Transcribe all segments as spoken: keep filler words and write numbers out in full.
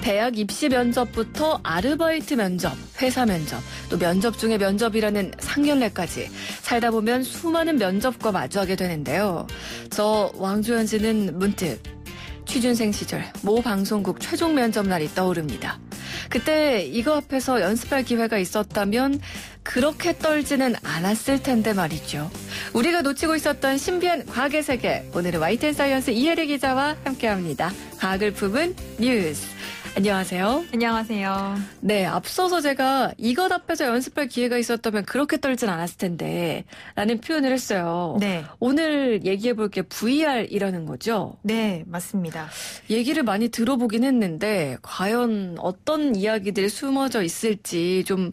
대학 입시 면접부터 아르바이트 면접, 회사 면접, 또 면접 중에 면접이라는 상견례까지 살다 보면 수많은 면접과 마주하게 되는데요. 저 왕주현 씨는 문득 취준생 시절 모 방송국 최종 면접 날이 떠오릅니다. 그때 이거 앞에서 연습할 기회가 있었다면 그렇게 떨지는 않았을 텐데 말이죠. 우리가 놓치고 있었던 신비한 과학의 세계, 오늘은 와이티엔사이언스 이혜리 기자와 함께합니다. 과학을 품은 뉴스. 안녕하세요. 안녕하세요. 네, 앞서서 제가 이것 앞에서 연습할 기회가 있었다면 그렇게 떨진 않았을 텐데 라는 표현을 했어요. 네. 오늘 얘기해볼 게 브이알이라는 거죠? 네, 맞습니다. 얘기를 많이 들어보긴 했는데 과연 어떤 이야기들이 숨어져 있을지 좀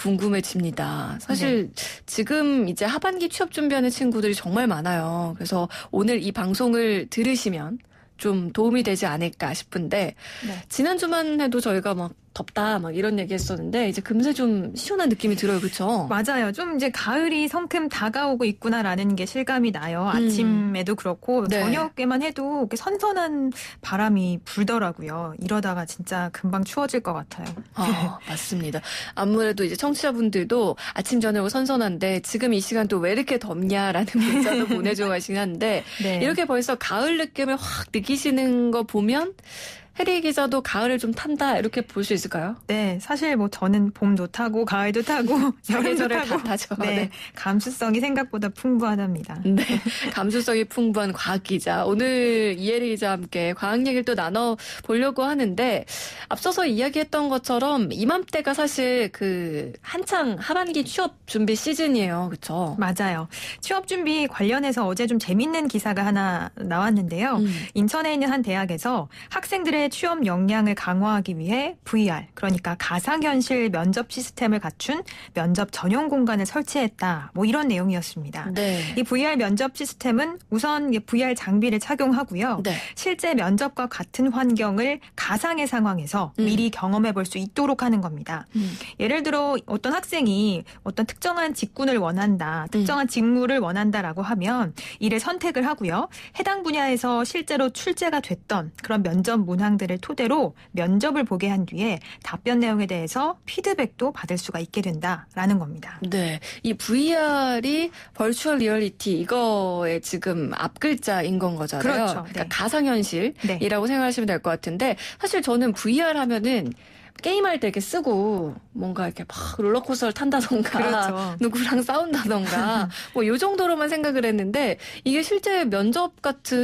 궁금해집니다. 사실 네. 지금 이제 하반기 취업 준비하는 친구들이 정말 많아요. 그래서 오늘 이 방송을 들으시면 좀 도움이 되지 않을까 싶은데 네. 지난주만 해도 저희가 막 덥다 막 이런 얘기 했었는데 이제 금세 좀 시원한 느낌이 들어요. 그렇죠? 맞아요. 좀 이제 가을이 성큼 다가오고 있구나라는 게 실감이 나요. 음. 아침에도 그렇고 네. 저녁에만 해도 이렇게 선선한 바람이 불더라고요. 이러다가 진짜 금방 추워질 것 같아요. 아, 맞습니다. 아무래도 이제 청취자분들도 아침 저녁 선선한데 지금 이 시간 또 왜 이렇게 덥냐라는 문자도 보내줘 가시긴 한데 네. 이렇게 벌써 가을 느낌을 확 느끼시는 거 보면 혜리 기자도 가을을 좀 탄다 이렇게 볼 수 있을까요? 네, 사실 뭐 저는 봄도 타고 가을도 타고 사계절을 다 타죠. 네, 네, 감수성이 생각보다 풍부하답니다. 네, 감수성이 풍부한 과학 기자. 오늘 이혜리 기자와 함께 과학 얘기를 또 나눠보려고 하는데 앞서서 이야기했던 것처럼 이맘때가 사실 그 한창 하반기 취업 준비 시즌이에요. 그렇죠? 맞아요. 취업 준비 관련해서 어제 좀 재밌는 기사가 하나 나왔는데요. 음. 인천에 있는 한 대학에서 학생들의 취업 역량을 강화하기 위해 브이알, 그러니까 가상현실 면접 시스템을 갖춘 면접 전용 공간을 설치했다. 뭐 이런 내용이었습니다. 네. 이 브이알 면접 시스템은 우선 브이알 장비를 착용하고요. 네. 실제 면접과 같은 환경을 가상의 상황에서 음. 미리 경험해 볼 수 있도록 하는 겁니다. 음. 예를 들어 어떤 학생이 어떤 특정한 직군을 원한다, 특정한 음. 직무를 원한다라고 하면 이를 선택을 하고요. 해당 분야에서 실제로 출제가 됐던 그런 면접 문항 들을 토대로 면접을 보게 한 뒤에 답변 내용에 대해서 피드백도 받을 수가 있게 된다라는 겁니다. 네, 이 브이알이 버추얼 리얼리티 이거의 지금 앞글자인 건 거잖아요. 그렇죠. 그러니까 네. 가상현실이라고 네. 생각하시면 될 것 같은데 사실 저는 브이알 하면은 게임할 때 이렇게 쓰고 뭔가 이렇게 막 롤러코스터를 탄다던가 그렇죠. 누구랑 싸운다던가 뭐 이 정도로만 생각을 했는데 이게 실제 면접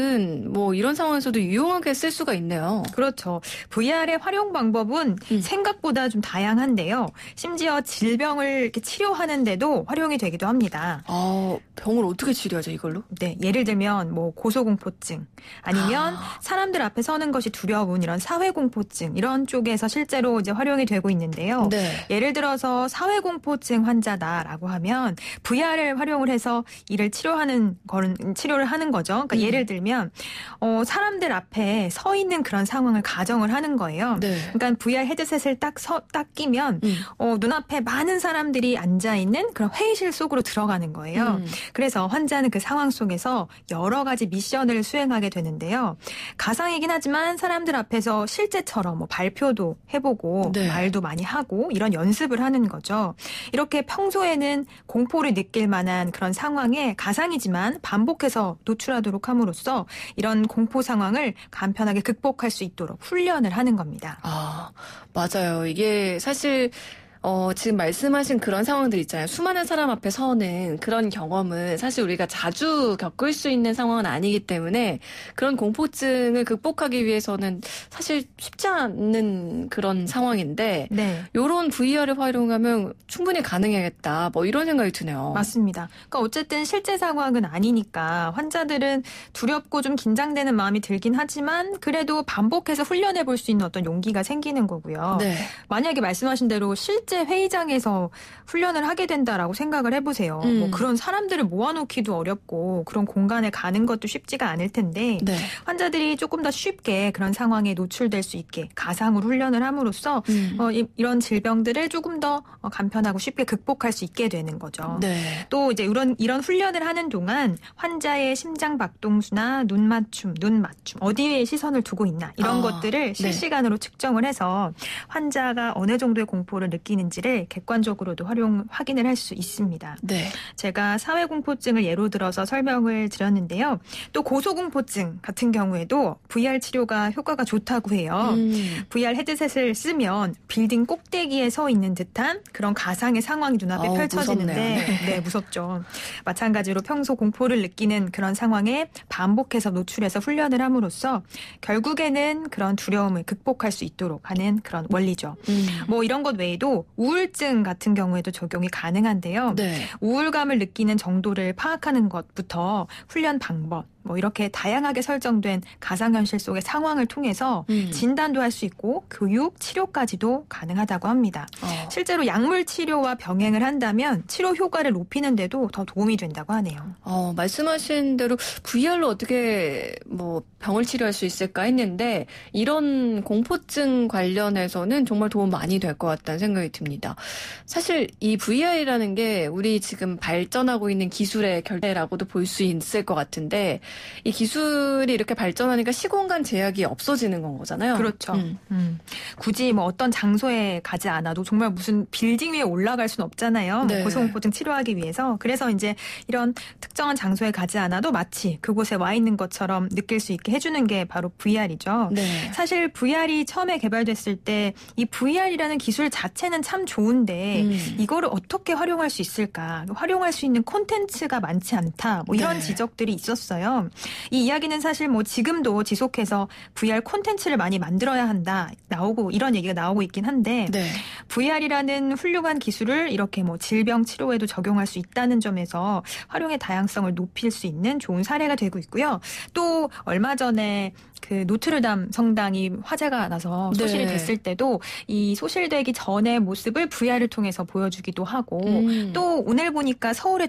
같은 뭐 이런 상황에서도 유용하게 쓸 수가 있네요. 그렇죠. 브이알의 활용 방법은 음. 생각보다 좀 다양한데요. 심지어 질병을 이렇게 치료하는데도 활용이 되기도 합니다. 아, 병을 어떻게 치료하죠 이걸로? 네, 예를 들면 뭐 고소공포증 아니면 아. 사람들 앞에 서는 것이 두려운 이런 사회공포증 이런 쪽에서 실제로 이제 활용이 되고 있는데요. 네. 예를 들어서 사회공포증 환자다라고 하면 브이알을 활용을 해서 이를 치료하는 거는 치료를 하는 거죠. 그러니까 음. 예를 들면 어, 사람들 앞에 서 있는 그런 상황을 가정을 하는 거예요. 네. 그러니까 브이알 헤드셋을 딱, 서, 딱 끼면 음. 어, 눈앞에 많은 사람들이 앉아 있는 그런 회의실 속으로 들어가는 거예요. 음. 그래서 환자는 그 상황 속에서 여러 가지 미션을 수행하게 되는데요. 가상이긴 하지만 사람들 앞에서 실제처럼 뭐 발표도 해보고 네. 말도 많이 하고 이런 연습을 하는 거죠. 이렇게 평소에는 공포를 느낄 만한 그런 상황에 가상이지만 반복해서 노출하도록 함으로써 이런 공포 상황을 간편하게 극복할 수 있도록 훈련을 하는 겁니다. 아, 맞아요. 이게 사실 어, 지금 말씀하신 그런 상황들 있잖아요. 수많은 사람 앞에 서는 그런 경험은 사실 우리가 자주 겪을 수 있는 상황은 아니기 때문에 그런 공포증을 극복하기 위해서는 사실 쉽지 않는 그런 상황인데 네. 이런 브이알을 활용하면 충분히 가능하겠다. 뭐 이런 생각이 드네요. 맞습니다. 그러니까 어쨌든 실제 상황은 아니니까 환자들은 두렵고 좀 긴장되는 마음이 들긴 하지만 그래도 반복해서 훈련해 볼 수 있는 어떤 용기가 생기는 거고요. 네. 만약에 말씀하신 대로 실제 실제 회의장에서 훈련을 하게 된다라고 생각을 해보세요. 음. 뭐 그런 사람들을 모아놓기도 어렵고 그런 공간에 가는 것도 쉽지가 않을 텐데 네. 환자들이 조금 더 쉽게 그런 상황에 노출될 수 있게 가상으로 훈련을 함으로써 음. 어, 이, 이런 질병들을 조금 더 간편하고 쉽게 극복할 수 있게 되는 거죠. 네. 또 이제 이런 이런 훈련을 하는 동안 환자의 심장 박동수나 눈 맞춤, 눈 맞춤, 어디에 시선을 두고 있나 이런 아, 것들을 실시간으로 네. 측정을 해서 환자가 어느 정도의 공포를 느끼는지를 객관적으로도 활용 확인을 할 수 있습니다. 네. 제가 사회공포증을 예로 들어서 설명을 드렸는데요. 또 고소공포증 같은 경우에도 브이알 치료가 효과가 좋다고 해요. 음. 브이알 헤드셋을 쓰면 빌딩 꼭대기에 서 있는 듯한 그런 가상의 상황이 눈앞에 어우, 펼쳐지는데 네. 네, 무섭죠. 마찬가지로 평소 공포를 느끼는 그런 상황에 반복해서 노출해서 훈련을 함으로써 결국에는 그런 두려움을 극복할 수 있도록 하는 그런 원리죠. 음. 뭐 이런 것 외에도 우울증 같은 경우에도 적용이 가능한데요. 네. 우울감을 느끼는 정도를 파악하는 것부터 훈련 방법, 뭐 이렇게 다양하게 설정된 가상현실 속의 상황을 통해서 음. 진단도 할 수 있고 교육, 치료까지도 가능하다고 합니다. 어. 실제로 약물 치료와 병행을 한다면 치료 효과를 높이는 데도 더 도움이 된다고 하네요. 어, 말씀하신 대로 브이알로 어떻게 뭐 병을 치료할 수 있을까 했는데 이런 공포증 관련해서는 정말 도움 많이 될 것 같다는 생각이 듭니다. 사실 이 브이알이라는 게 우리 지금 발전하고 있는 기술의 결대라고도 볼 수 있을 것 같은데 이 기술이 이렇게 발전하니까 시공간 제약이 없어지는 건 거잖아요. 그렇죠. 음. 음. 굳이 뭐 어떤 장소에 가지 않아도 정말 무슨 빌딩 위에 올라갈 수는 없잖아요. 네. 고소공포증 치료하기 위해서. 그래서 이제 이런 특정한 장소에 가지 않아도 마치 그곳에 와 있는 것처럼 느낄 수 있게 해주는 게 바로 브이알이죠. 네. 사실 브이알이 처음에 개발됐을 때 이 브이알이라는 기술 자체는 참 좋은데 음. 이거를 어떻게 활용할 수 있을까? 활용할 수 있는 콘텐츠가 많지 않다. 뭐 이런 네. 지적들이 있었어요. 이 이야기는 사실 뭐 지금도 지속해서 브이알 콘텐츠를 많이 만들어야 한다 나오고 이런 얘기가 나오고 있긴 한데 네. 브이알이라는 훌륭한 기술을 이렇게 뭐 질병 치료에도 적용할 수 있다는 점에서 활용의 다양성을 높일 수 있는 좋은 사례가 되고 있고요. 또 얼마 전에 그 노트르담 성당이 화재가 나서 소실이 네. 됐을 때도 이 소실되기 전의 모습을 브이알을 통해서 보여주기도 하고 음. 또 오늘 보니까 서울의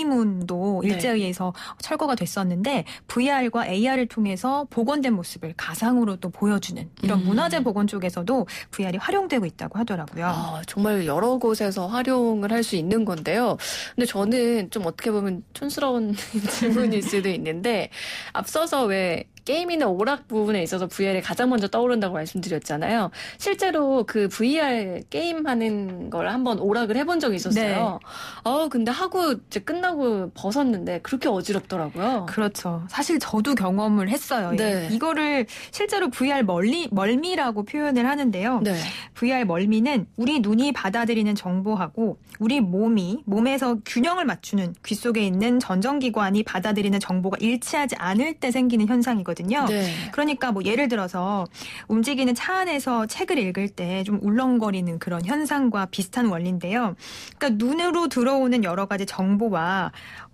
돈이문도 일제에 의해서 네. 철거가 됐었는데 브이알과 에이알을 통해서 복원된 모습을 가상으로 또 보여주는 이런 음. 문화재 복원 쪽에서도 브이알이 활용되고 있다고 하더라고요. 아, 정말 여러 곳에서 활용을 할 수 있는 건데요. 근데 저는 좀 어떻게 보면 촌스러운 질문일 수도 있는데 앞서서 왜 게임이나 오락 부분에 있어서 브이알이 가장 먼저 떠오른다고 말씀드렸잖아요. 실제로 그 브이알 게임하는 걸 한번 오락을 해본 적이 있었어요. 네. 아, 근데 하고 이제 끝나고 벗었는데 그렇게 어지럽더라고요. 그렇죠. 사실 저도 경험을 했어요. 네. 이거를 실제로 브이알 멀리, 멀미라고 표현을 하는데요. 네. 브이알 멀미는 우리 눈이 받아들이는 정보하고 우리 몸이 몸에서 균형을 맞추는 귀 속에 있는 전정기관이 받아들이는 정보가 일치하지 않을 때 생기는 현상이거든요. 네. 그러니까 뭐 예를 들어서 움직이는 차 안에서 책을 읽을 때 좀 울렁거리는 그런 현상과 비슷한 원리인데요. 그러니까 눈으로 들어오는 여러 가지 정보와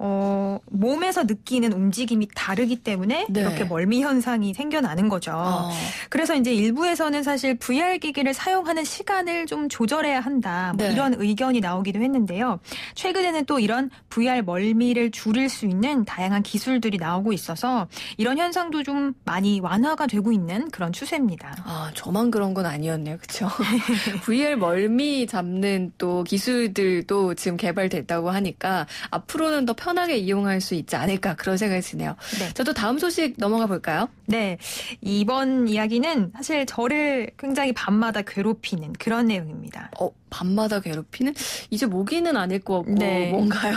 어, 몸에서 느끼는 움직임이 다르기 때문에 네. 이렇게 멀미 현상이 생겨나는 거죠. 어. 그래서 이제 일부에서는 사실 브이알 기기를 사용하는 시간을 좀 조절해야 한다. 뭐 네. 이런 의견이 나오기도 했는데요. 최근에는 또 이런 브이알 멀미를 줄일 수 있는 다양한 기술들이 나오고 있어서 이런 현상도 좀 많이 완화가 되고 있는 그런 추세입니다. 아, 저만 그런 건 아니었네요. 그렇죠? 브이알 멀미 잡는 또 기술들도 지금 개발됐다고 하니까 앞으로는 더 편하게 이용할 수 있지 않을까 그런 생각이 드네요. 네. 저도 다음 소식 넘어가 볼까요? 네. 이번 이야기는 사실 저를 굉장히 밤마다 괴롭히는 그런 내용입니다. 어, 밤마다 괴롭히는? 이제 모기는 아닐 것 같고 네. 뭔가요?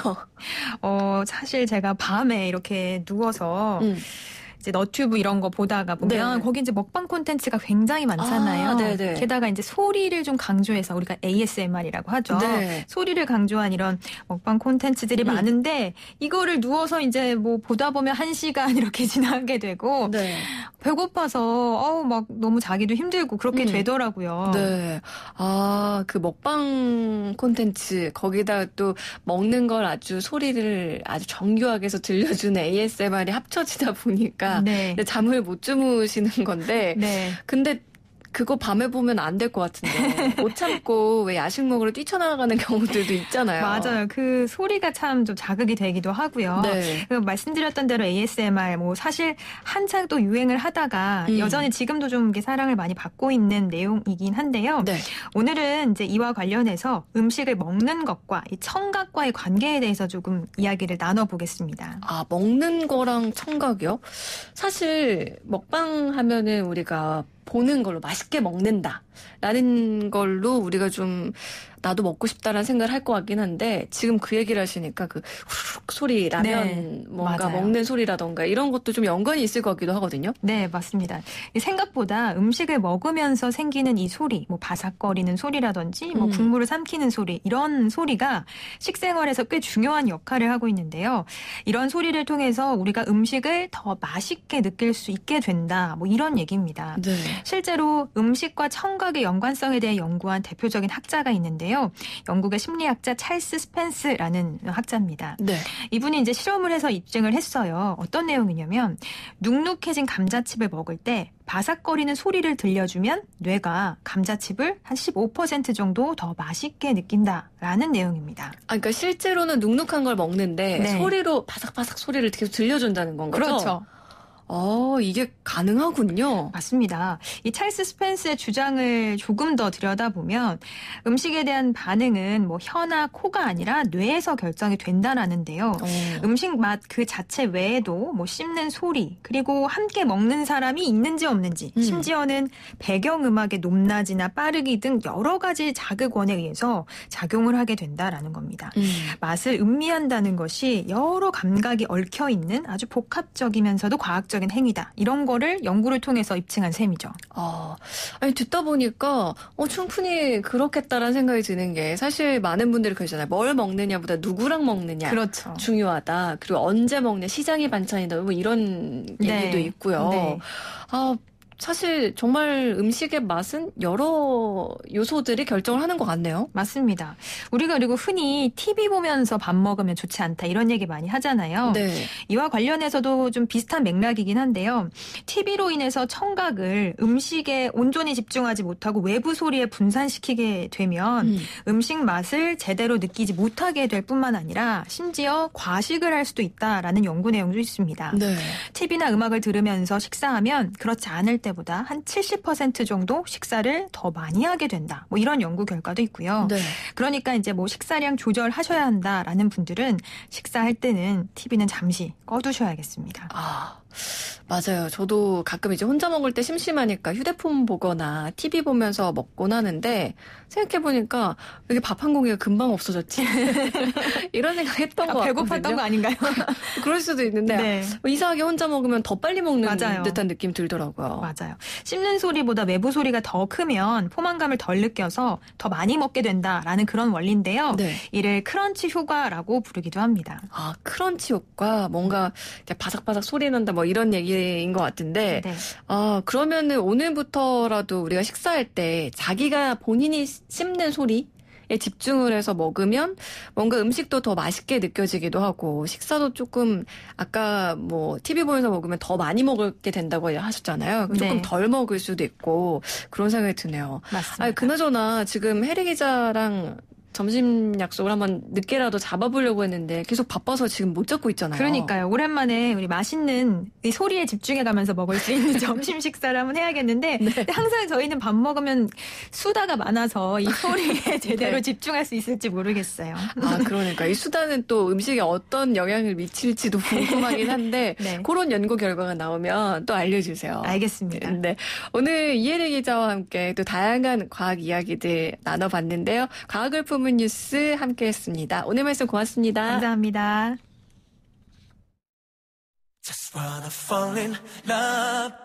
어, 사실 제가 밤에 이렇게 누워서 음. 이제 너튜브 이런 거 보다가 보면 네. 거기 이제 먹방 콘텐츠가 굉장히 많잖아요. 아, 네네. 게다가 이제 소리를 좀 강조해서 우리가 에이에스엠알이라고 하죠. 네. 소리를 강조한 이런 먹방 콘텐츠들이 음. 많은데 이거를 누워서 이제 뭐 보다 보면 한 시간 이렇게 지나게 되고 네. 배고파서 어우 막 너무 자기도 힘들고 그렇게 음. 되더라고요. 네. 아, 그 먹방 콘텐츠 거기다 또 먹는 걸 아주 소리를 아주 정교하게 해서 들려주는 에이에스엠알이 합쳐지다 보니까 네. 잠을 못 주무시는 건데 네. 근데 그거 밤에 보면 안 될 것 같은데 못 참고 왜 야식 먹으러 뛰쳐나가는 경우들도 있잖아요. 맞아요. 그 소리가 참 좀 자극이 되기도 하고요. 네. 그 말씀드렸던 대로 에이에스엠알 뭐 사실 한창 또 유행을 하다가 음. 여전히 지금도 좀 사랑을 많이 받고 있는 내용이긴 한데요. 네. 오늘은 이제 이와 관련해서 음식을 먹는 것과 이 청각과의 관계에 대해서 조금 이야기를 나눠보겠습니다. 아, 먹는 거랑 청각이요? 사실 먹방 하면은 우리가 보는 걸로 맛있게 먹는다라는 걸로 우리가 좀 나도 먹고 싶다라는 생각을 할 것 같긴 한데 지금 그 얘기를 하시니까 그 후루룩 소리, 라면 네, 뭔가 맞아요. 먹는 소리라던가 이런 것도 좀 연관이 있을 것 같기도 하거든요. 네, 맞습니다. 생각보다 음식을 먹으면서 생기는 이 소리, 뭐 바삭거리는 소리라든지 뭐 음. 국물을 삼키는 소리, 이런 소리가 식생활에서 꽤 중요한 역할을 하고 있는데요. 이런 소리를 통해서 우리가 음식을 더 맛있게 느낄 수 있게 된다, 뭐 이런 얘기입니다. 네. 실제로 음식과 청각의 연관성에 대해 연구한 대표적인 학자가 있는데요. 영국의 심리학자 찰스 스펜스라는 학자입니다. 네. 이분이 이제 실험을 해서 입증을 했어요. 어떤 내용이냐면 눅눅해진 감자칩을 먹을 때 바삭거리는 소리를 들려주면 뇌가 감자칩을 한 십오 퍼센트 정도 더 맛있게 느낀다라는 내용입니다. 아, 그러니까 실제로는 눅눅한 걸 먹는데 네. 소리로 바삭바삭 소리를 계속 들려준다는 건 거죠? 그렇죠. 어, 이게 가능하군요. 맞습니다. 이 찰스 스펜스의 주장을 조금 더 들여다보면 음식에 대한 반응은 뭐 혀나 코가 아니라 뇌에서 결정이 된다라는데요. 어. 음식 맛 그 자체 외에도 뭐 씹는 소리, 그리고 함께 먹는 사람이 있는지 없는지, 음. 심지어는 배경음악의 높낮이나 빠르기 등 여러 가지 자극원에 의해서 작용을 하게 된다라는 겁니다. 음. 맛을 음미한다는 것이 여러 감각이 얽혀있는 아주 복합적이면서도 과학적인 행위다. 이런 거를 연구를 통해서 입증한 셈이죠. 아, 아니 듣다 보니까 어, 충분히 그렇겠다라는 생각이 드는 게 사실 많은 분들이 그러잖아요. 뭘 먹느냐보다 누구랑 먹느냐 그렇죠. 중요하다. 그리고 언제 먹냐, 시장이 반찬이다. 뭐 이런 네. 얘기도 있고요. 네. 아, 사실 정말 음식의 맛은 여러 요소들이 결정을 하는 것 같네요. 맞습니다. 우리가 그리고 흔히 티비 보면서 밥 먹으면 좋지 않다 이런 얘기 많이 하잖아요. 네. 이와 관련해서도 좀 비슷한 맥락이긴 한데요. 티비로 인해서 청각을 음식에 온전히 집중하지 못하고 외부 소리에 분산시키게 되면 음. 음식 맛을 제대로 느끼지 못하게 될 뿐만 아니라 심지어 과식을 할 수도 있다라는 연구 내용도 있습니다. 네. 티비나 음악을 들으면서 식사하면 그렇지 않을 때보다 한 칠십 퍼센트 정도 식사를 더 많이 하게 된다. 뭐 이런 연구 결과도 있고요. 네. 그러니까 이제 뭐 식사량 조절하셔야 한다라는 분들은 식사할 때는 티비는 잠시 꺼두셔야겠습니다. 아, 맞아요. 저도 가끔 이제 혼자 먹을 때 심심하니까 휴대폰 보거나 티비 보면서 먹곤 하는데 생각해보니까 왜 이렇게 밥 한 공기가 금방 없어졌지? 이런 생각 했던 거 아, 같거든요. 배고팠던 거 아닌가요? 그럴 수도 있는데 네. 이상하게 혼자 먹으면 더 빨리 먹는 맞아요. 듯한 느낌 들더라고요. 맞아요. 씹는 소리보다 외부 소리가 더 크면 포만감을 덜 느껴서 더 많이 먹게 된다라는 그런 원리인데요. 네. 이를 크런치 효과라고 부르기도 합니다. 아, 크런치 효과, 뭔가 바삭바삭 소리 난다 뭐 이런 얘기인 것 같은데 네. 아, 그러면은 오늘부터라도 우리가 식사할 때 자기가 본인이 씹는 소리에 집중을 해서 먹으면 뭔가 음식도 더 맛있게 느껴지기도 하고 식사도 조금 아까 뭐 티비 보면서 먹으면 더 많이 먹게 된다고 하셨잖아요. 조금 네. 덜 먹을 수도 있고 그런 생각이 드네요. 맞습니다. 아, 그나저나 지금 혜리 기자랑 점심 약속을 한번 늦게라도 잡아보려고 했는데 계속 바빠서 지금 못 잡고 있잖아요. 그러니까요. 오랜만에 우리 맛있는 이 소리에 집중해가면서 먹을 수 있는 점심 식사를 한번 해야겠는데 네. 근데 항상 저희는 밥 먹으면 수다가 많아서 이 소리에 제대로 네. 집중할 수 있을지 모르겠어요. 아, 그러니까 이 수다는 또 음식에 어떤 영향을 미칠지도 궁금하긴 한데 네. 그런 연구 결과가 나오면 또 알려주세요. 알겠습니다. 네, 오늘 이혜리 기자와 함께 또 다양한 과학 이야기들 나눠봤는데요. 과학을 품은 뉴스 함께했습니다. 오늘 말씀 고맙습니다. 감사합니다. Just wanna fall in love.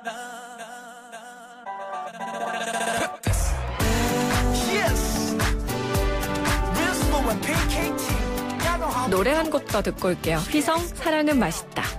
Purpose. Yes. Real slow and P K T. 노래 한 곡 더 듣고 올게요. 휘성 사랑은 맛있다.